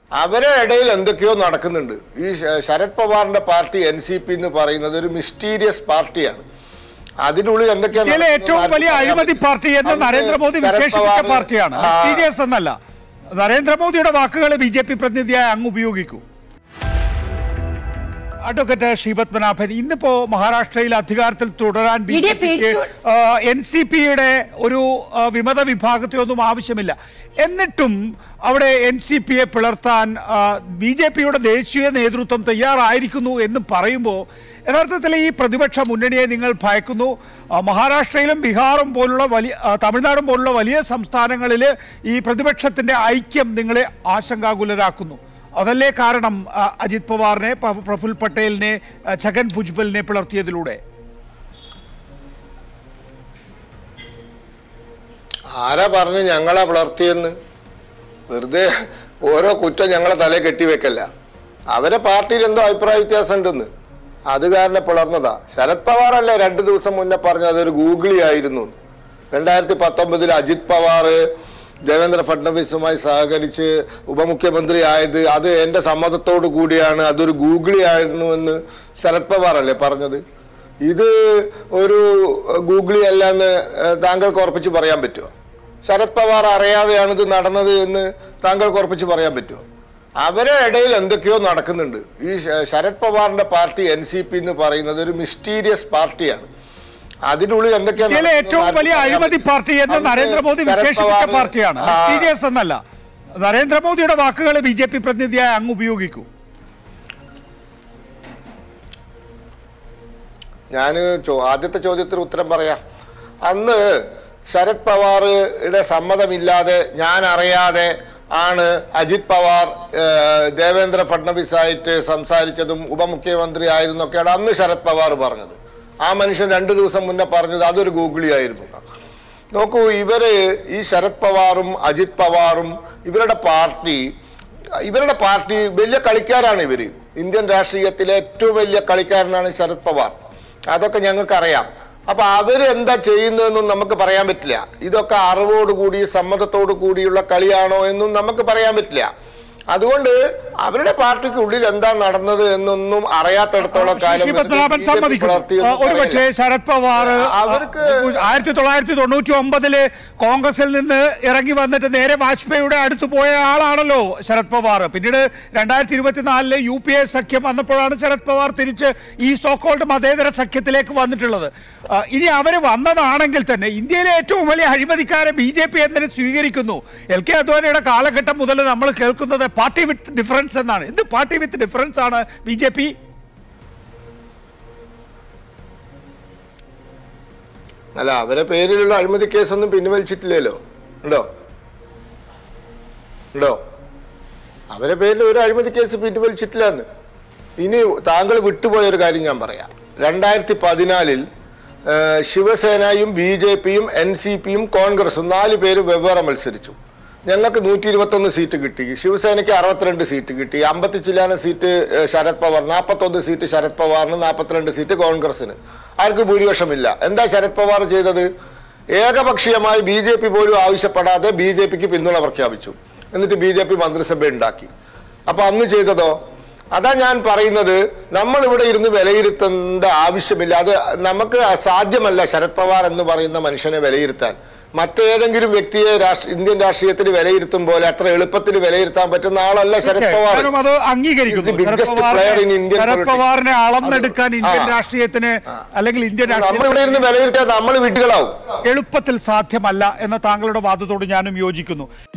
അവരെ ഇടയിൽ എന്തൊക്കെയോ നടക്കുന്നുണ്ട്. ഈ ശരത് പവാറിന്റെ പാർട്ടി NCP എന്ന് പറയുന്നത് ഒരു മിസ്റ്റീരിയസ് പാർട്ടിയാണ്. അതിനുള്ളിൽ എന്തൊക്കെയാണ് ഏറ്റവും വലിയ അഴിമതി പാർട്ടി എന്ന് നരേന്ദ്രമോദി വിശേഷിപ്പിച്ച പാർട്ടിയാണ്. മിസ്റ്റീരിയസ് എന്നല്ല. നരേന്ദ്രമോദിയുടെ വാക്കുകൾ BJP പ്രതിനിധിയായി അങ്ങ് ഉപയോഗിക്കൂ. അഡ്വക്കേറ്റ് ശ്രീപത്മനാഭൻ, ഇന്നിപ്പോ മഹാരാഷ്ട്രയിൽ അധികാരത്തിൽ തുടരാൻ NCPയുടെ ഒരു വിമത വിഭാഗത്തെയൊന്നും ആവശ്യമില്ല. എന്നിട്ടും അവിടെ NCPയെ പിളർത്താൻ BJPയുടെ ദേശീയ നേതൃത്വം തയ്യാറായിരിക്കുന്നു എന്ന് പറയുമ്പോൾ യഥാർത്ഥത്തിൽ ഈ പ്രതിപക്ഷ മുന്നണിയെ നിങ്ങൾ ഭയക്കുന്നു. മഹാരാഷ്ട്രയിലും ബീഹാറും പോലുള്ള തമിഴ്നാടും പോലുള്ള വലിയ സംസ്ഥാനങ്ങളിൽ ഈ പ്രതിപക്ഷത്തിന്റെ ഐക്യം നിങ്ങളെ ആശങ്കാകുലരാക്കുന്നു. അതല്ലേ കാരണം അജിത് പവാറിനെ, പ്രഫുൽ പട്ടേലിനെ, ഛഗൻ ഭുജ്ബലിനെ പിളർത്തിയതിലൂടെ? ആരാ പറഞ്ഞു ഞങ്ങളെ പിളർത്തിയെന്ന്? വെറുതെ ഓരോ കുറ്റം ഞങ്ങളെ തലേ കെട്ടിവെക്കല്ല. അവരെ പാർട്ടിയിൽ എന്തോ അഭിപ്രായ വ്യത്യാസം ഉണ്ടെന്ന്, അത് കാരണം പിളർന്നതാ. ശരത് പവാർ അല്ലേ 2 ദിവസം മുന്നേ പറഞ്ഞത് അതൊരു ഗൂഗിളി ആയിരുന്നു. 2019 അജിത് പവാർ ദേവേന്ദ്ര ഫഡ്നവിസുമായി സഹകരിച്ച് ഉപമുഖ്യമന്ത്രി ആയത് അത് എൻ്റെ സമ്മതത്തോടു കൂടിയാണ്, അതൊരു ഗൂഗിളി ആയിരുന്നു എന്ന് ശരത് പവാർ അല്ലേ പറഞ്ഞത്. ഇത് ഒരു ഗൂഗിളി അല്ല എന്ന് താങ്കൾക്ക് ഉറപ്പിച്ച് പറയാൻ പറ്റുമോ? ശരത് പവാർ അറിയാതെയാണ് ഇത് നടന്നത് എന്ന് താങ്കൾക്ക് ഉറപ്പിച്ച് പറയാൻ പറ്റുമോ? അവരെ ഇടയിൽ എന്തൊക്കെയോ നടക്കുന്നുണ്ട്. ഈ ശരത് പവാറിന്റെ പാർട്ടി NCP എന്ന് പറയുന്നത് ഒരു മിസ്റ്റീരിയസ് പാർട്ടിയാണ്. അതിനുള്ളിൽ എന്തൊക്കെയാണ് ഏറ്റവും വലിയ അഴിമതി പാർട്ടി എന്ന് നരേന്ദ്രമോദി വിശേഷിപ്പിച്ച പാർട്ടിയാണ്. മിസ്റ്റീരിയസ് എന്നല്ല. നരേന്ദ്രമോദിയുടെ വാക്കുകൾ BJP പ്രതിനിധിയായി അങ്ങ് ഉപയോഗിക്കൂ. ഞാൻ ആദ്യത്തെ ചോദ്യത്തിന് ഉത്തരം പറയാം. അന്ന് ശരത് പവാറുടെ സമ്മതമില്ലാതെ, ഞാൻ അറിയാതെ ആണ് അജിത് പവാർ ദേവേന്ദ്ര ഫഡ്നവിസായിട്ട് സംസാരിച്ചതും ഉപമുഖ്യമന്ത്രി ആയിരുന്നൊക്കെയാണ് അന്ന് ശരത് പവാർ പറഞ്ഞത്. ആ മനുഷ്യൻ 2 ദിവസം മുന്നേ പറഞ്ഞത് അതൊരു ഗൂഗിളി ആയിരുന്നു. നോക്കൂ, ഇവര് ഈ ശരത് പവാറും അജിത് പവാറും ഇവരുടെ പാർട്ടി വലിയ കളിക്കാരാണ്. ഇവര് ഇന്ത്യൻ രാഷ്ട്രീയത്തിലെ ഏറ്റവും വലിയ കളിക്കാരനാണ് ശരത് പവാർ. അതൊക്കെ ഞങ്ങൾക്കറിയാം. അപ്പൊ അവര് എന്താ ചെയ്യുന്നതെന്നും നമുക്ക് പറയാൻ പറ്റില്ല. ഇതൊക്കെ അറിവോടുകൂടി സമ്മതത്തോടു കൂടിയുള്ള കളിയാണോ എന്നും നമുക്ക് പറയാൻ പറ്റില്ല. അതുകൊണ്ട് അവരുടെ പാർട്ടിക്ക് ഉള്ളിൽ എന്താ നടന്നത് എന്നൊന്നും അറിയാത്തടത്തോളം കാലം ഒരുപക്ഷെ ശരത് പവാർ അവർക്ക് 1999 കോൺഗ്രസിൽ നിന്ന് ഇറങ്ങി വന്നിട്ട് നേരെ വാജ്പേയിയുടെ അടുത്ത് പോയ ആളാണല്ലോ ശരത് പവാർ. പിന്നീട് 2024 UPA സഖ്യം വന്നപ്പോഴാണ് ശരത് പവാർ തിരിച്ച് ഈ സോക്കോൾഡ് മതേതര സഖ്യത്തിലേക്ക് വന്നിട്ടുള്ളത്. ഇനി അവർ വന്നതാണെങ്കിൽ തന്നെ ഇന്ത്യയിലെ ഏറ്റവും വലിയ അഴിമതിക്കാരെ BJP എന്തിനു സ്വീകരിക്കുന്നു? LK അദ്വാനിയുടെ കാലഘട്ടം മുതൽ നമ്മൾ കേൾക്കുന്നത് പാർട്ടി വിത്ത് ഡിഫറൻസ് എന്നാണ്. എന്ത് പാർട്ടി വിത്ത് ഡിഫറൻസ് ആണ് BJP? അല്ല, അവരെ പേരിലുള്ള അഴിമതി കേസൊന്നും പിൻവലിച്ചിട്ടില്ലല്ലോ. ഉണ്ടോ? അവരെ പേരിൽ ഒരു അഴിമതി കേസ് പിൻവലിച്ചിട്ടില്ല എന്ന്. ഇനി താങ്കൾ വിട്ടുപോയൊരു കാര്യം ഞാൻ പറയാം. 2014 ശിവസേനയും BJPയും NCPയും കോൺഗ്രസും 4 പേര് വെവ്വേറെ മത്സരിച്ചു. ഞങ്ങൾക്ക് 121 സീറ്റ് കിട്ടി. ശിവസേനയ്ക്ക് 62 സീറ്റ് കിട്ടി. 50 ചില്ലാന സീറ്റ് ശരത് പവാർ, 41 സീറ്റ് ശരത് പവാറിന്, 42 സീറ്റ് കോൺഗ്രസിന്. ആർക്ക് ഭൂരിപക്ഷമില്ല. എന്താ ശരത് പവാർ ചെയ്തത്? ഏകപക്ഷീയമായി BJP പോലും ആവശ്യപ്പെടാതെ BJPക്ക് പിന്തുണ പ്രഖ്യാപിച്ചു. എന്നിട്ട് BJP മന്ത്രിസഭ ഉണ്ടാക്കി. അപ്പൊ അന്ന് ചെയ്തതോ? അതാ ഞാൻ പറയുന്നത്, നമ്മൾ ഇവിടെ ഇരുന്ന് വിലയിരുത്തേണ്ട ആവശ്യമില്ല. അത് നമുക്ക് സാധ്യമല്ല. ശരത് പവാർ എന്ന് പറയുന്ന മനുഷ്യനെ വിലയിരുത്താൻ മറ്റേതെങ്കിലും വ്യക്തിയെ ഇന്ത്യൻ രാഷ്ട്രീയത്തിൽ വിലയിരുത്തും പോലെ അത്ര എളുപ്പത്തിൽ വിലയിരുത്താൻ പറ്റുന്ന ആളല്ല ശരത് പവാർ. അത് അംഗീകരിക്കുന്നു. ശരത് പവാറിനെ അളന്നെടുക്കാൻ ഇന്ത്യൻ രാഷ്ട്രീയത്തിന് അല്ലെങ്കിൽ ഇന്ത്യൻ നമ്മളിവിടെ ഇരുന്ന് വിലയിരുത്താൻ നമ്മൾ വിട്ടുകളാവും. എളുപ്പത്തിൽ സാധ്യമല്ല എന്ന താങ്കളുടെ വാദത്തോട് ഞാനും യോജിക്കുന്നു.